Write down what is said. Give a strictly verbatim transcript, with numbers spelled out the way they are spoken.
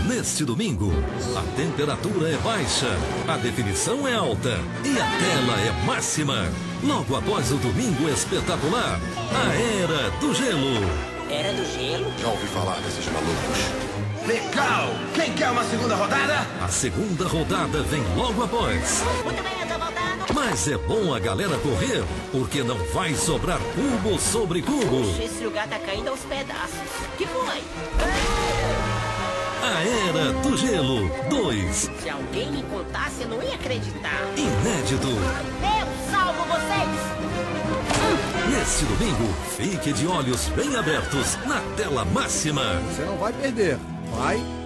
Neste domingo, a temperatura é baixa, a definição é alta e a tela é máxima. Logo após o Domingo Espetacular, a Era do Gelo. Era do Gelo? Já ouvi falar desses malucos. Legal! Quem quer uma segunda rodada? A segunda rodada vem logo após. Muito bem, eu tô voltando. Mas é bom a galera correr, porque não vai sobrar cubo sobre cubo. Puxa, esse lugar tá caindo aos pedaços. Que foi? A Era do Gelo dois. Se alguém me contasse, eu não ia acreditar. Inédito. Eu salvo vocês! Neste domingo, fique de olhos bem abertos na tela máxima. Você não vai perder. Vai